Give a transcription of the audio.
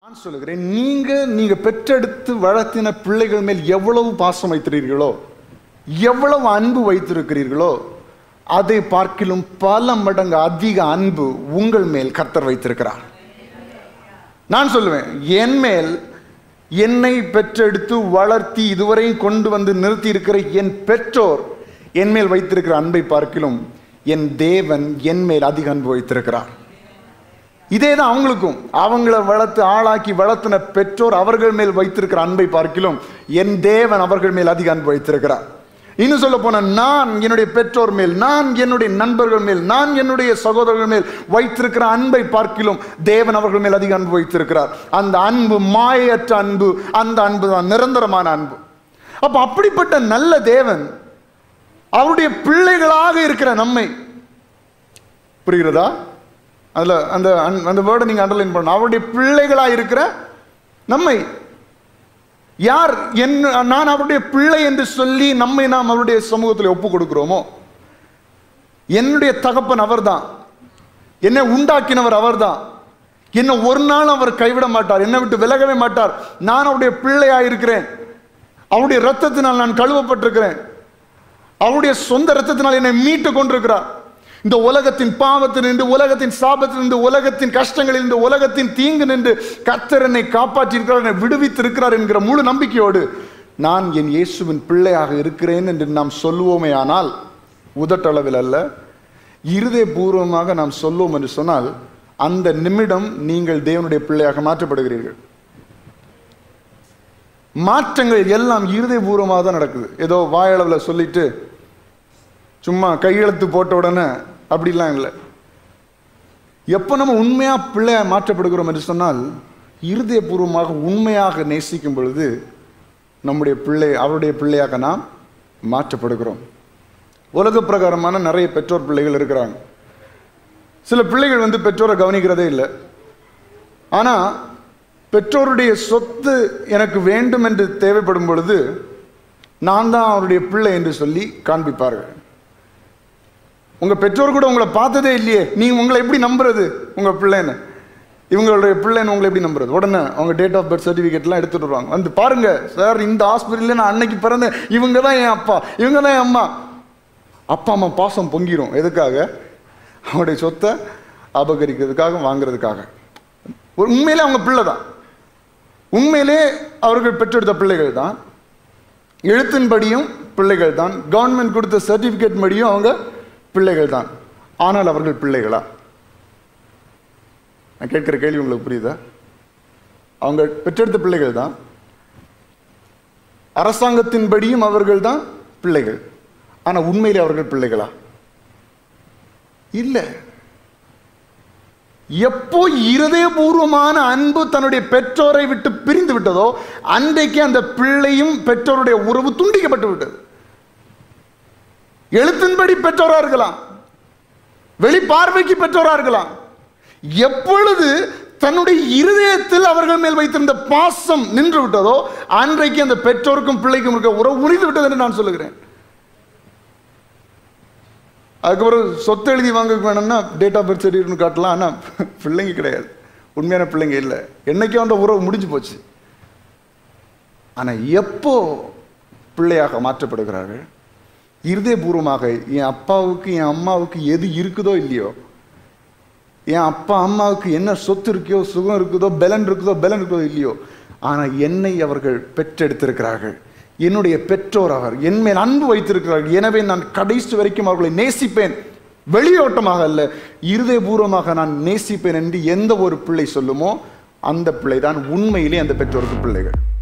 நான் சொல்லுகிறேன், நீங்க பெற்றெடுத்து வளர்த்தின பிள்ளைகள் மேல் எவ்வளவு பாசம் வைத்திருக்கிறீர்களோ, எவ்வளவு அன்பு வைத்திருக்கிறீர்களோ, அதை பார்க்கிலும் பல மடங்கு அதிக அன்பு உங்கள் மேல் கர்த்தர் வைத்திருக்கிறார். நான் சொல்லுவேன், என் மேல் என்னை பெற்றெடுத்து வளர்த்தி இதுவரையும் கொண்டு வந்து நிறுத்தி இருக்கிற என் பெற்றோர் என் மேல் வைத்திருக்கிற அன்பை பார்க்கிலும் என் தேவன் என் மேல் அதிக அன்பு வைத்திருக்கிறார். இதேதான் அவங்களுக்கும். அவங்கள வளர்த்து ஆளாக்கி வளர்த்தின பெற்றோர் அவர்கள் மேல் வைத்திருக்கிற அன்பை பார்க்கிலும் என் தேவன் அவர்கள் மேல் அதிக அன்பு வைத்திருக்கிறார். இன்னும் சொல்ல போன, நான் என்னுடைய பெற்றோர் மேல், நான் என்னுடைய நண்பர்கள் மேல், நான் என்னுடைய சகோதரர்கள் மேல் வைத்திருக்கிற அன்பை பார்க்கிலும் தேவன் அவர்கள் மேல் அதிக அன்பு வைத்திருக்கிறார். அந்த அன்பு மாயற்ற அன்பு, அந்த அன்பு தான் நிரந்தரமான அன்பு. அப்ப அப்படிப்பட்ட நல்ல தேவன் அவருடைய பிள்ளைகளாக இருக்கிற நம்மை, புரிகிறதா? அதுல அந்த வேர்டை நீங்க அண்டர்லைன் பண்ணணும். அவருடைய பிள்ளைகளாக இருக்கிற நம்மை யார் நான் அவருடைய பிள்ளை என்று சொல்லி நம்மை நாம் அவருடைய சமூகத்தில் ஒப்பு கொடுக்கிறோமோ, என்னுடைய தகப்பன் அவர்தான், என்னை உண்டாக்கினவர் அவர்தான், என்னை ஒரு நாள் அவர் கைவிட மாட்டார், என்னை விட்டு விலகவே மாட்டார். நான் அவருடைய பிள்ளையாக இருக்கிறேன், அவருடைய இரத்தத்தினால் நான் கழுவப்பட்டிருக்கிறேன், அவருடைய சொந்த இரத்தத்தினால் என்னை மீட்டு கொண்டிருக்கிறார். இந்த உலகத்தின் பாவத்தில் நின்று, உலகத்தின் சாபத்தில் நின்று, உலகத்தின் கஷ்டங்களில் நின்று, உலகத்தின் தீங்கு நின்று கர்த்தர் என்னை காப்பாற்றியிருக்கிறார், என்னை விடுவித்திருக்கிறார் என்கிற முழு நம்பிக்கையோடு நான் என் இயேசுவின் பிள்ளையாக இருக்கிறேன் என்று நாம் சொல்லுவோமே ஆனால், உதட்டளவில் அல்ல, இருதயபூர்வமாக நாம் சொல்லுவோம் என்று சொன்னால், அந்த நிமிடம் நீங்கள் தேவனுடைய பிள்ளையாக மாற்றப்படுகிறீர்கள். மாற்றங்கள் எல்லாம் இருதயபூர்வமாக தான் நடக்குது. ஏதோ வாயளவில் சொல்லிட்டு சும்மா கையெழுத்து போட்ட உடனே அப்படிலாம் இல்லை. எப்போ நம்ம உண்மையாக பிள்ளையாக மாற்றப்படுகிறோம் என்று சொன்னால், இருதயபூர்வமாக உண்மையாக நேசிக்கும் பொழுது நம்முடைய அவருடைய பிள்ளையாக நாம் மாற்றப்படுகிறோம். உலக பிரகாரமான நிறைய பெற்றோர் பிள்ளைகள் இருக்கிறாங்க. சில பிள்ளைகள் பெற்றோரை கவனிக்கிறதே இல்லை. ஆனால் பெற்றோருடைய சொத்து எனக்கு வேண்டும் என்று தேவைப்படும் பொழுது நான் தான் அவருடைய பிள்ளை என்று சொல்லி காண்பிப்பார்கள். உங்க பெற்றோர் கூட உங்களை பார்த்ததே இல்லையே, நீங்க உங்களை எப்படி நம்புறது உங்க பிள்ளைன்னு, இவங்களுடைய பிள்ளைன்னு உங்களை எப்படி நம்புறது? உடனே அவங்க டேட் ஆஃப் பர்த் சர்டிஃபிகேட்லாம் எடுத்துட்டு வருவாங்க. வந்து பாருங்க சார், இந்த ஹாஸ்பிட்டலில் நான் அன்னைக்கு பிறந்தேன், இவங்க தான் என் அப்பா, இவங்க தான் என் அம்மா. அப்பா அம்மா பாசம் பொங்கிரும். எதுக்காக? அவருடைய சொத்தை அபகரிக்கிறதுக்காக, வாங்குறதுக்காக. உண்மையிலே அவங்க பிள்ளை தான், உண்மையிலே அவர்கள் பெற்றெடுத்த பிள்ளைகள் தான், எழுத்தின்படியும் பிள்ளைகள் தான், கவர்மெண்ட் கொடுத்த சர்டிஃபிகேட் படியும் அவங்க பிள்ளைகள் தான். ஆனால் அவர்கள் பிள்ளைகளா? நான் கேட்கிற கேள்வி உங்களுக்கு புரியுதா? அவங்க பெற்றெடுத்த பிள்ளைகள் தான், அரசாங்கத்தின்படியும் அவர்கள் தான் பிள்ளைகள். ஆனால் உண்மையிலே அவர்கள் பிள்ளைகளா? இல்லை. எப்போ இருதயபூர்வமான அன்பு தன்னுடைய பெற்றோரை விட்டு பிரிந்து விட்டதோ, அன்றைக்கு அந்த பிள்ளையும் பெற்றோருடைய உறவு துண்டிக்கப்பட்டு விட்டது. எழுத்தின்படி பெற்றோரா இருக்கலாம், வெளி பார்வைக்கு பெற்றோரா இருக்கலாம். எப்பொழுது தன்னுடைய இருதயத்தில் அவர்கள் மேல் வைத்திருந்த பாசம் நின்று விட்டதோ, அன்றைக்கு அந்த பெற்றோருக்கும் பிள்ளைக்கும் இருக்க உறவு முறிந்து விட்டது என்று நான் சொல்லுகிறேன். அதுக்கப்புறம் சொத்து எழுதி வாங்க வேணும்னா டேட் ஆஃப் பர்த் சர்டிஃபிகேட் காட்டலாம். ஆனால் பிள்ளைங்க கிடையாது, உண்மையான பிள்ளைங்க இல்லை. என்னைக்கோ அந்த உறவு முடிஞ்சு போச்சு. ஆனால் எப்போ பிள்ளையாக மாற்றப்படுகிறார்கள், இருதயபூர்வமாக என் அப்பாவுக்கு என் அம்மாவுக்கு எது இருக்குதோ இல்லையோ, என் அப்பா அம்மாவுக்கு என்ன சொத்து இருக்கோ, சுகம் இருக்குதோ, பலன் இருக்குதோ இல்லையோ, ஆனால் என்னை அவர்கள் பெற்றெடுத்திருக்கிறார்கள், என்னுடைய பெற்றோர் அவர், என் மேல் அன்பு வைத்திருக்கிறார்கள். எனவே நான் கடைசி வரைக்கும் அவர்களை நேசிப்பேன். வெளியோட்டமாக அல்ல, இருதயபூர்வமாக நான் நேசிப்பேன் என்று எந்த ஒரு பிள்ளை சொல்லுமோ அந்த பிள்ளை தான் உண்மையிலே அந்த பெற்றோருக்கு பிள்ளைகள்.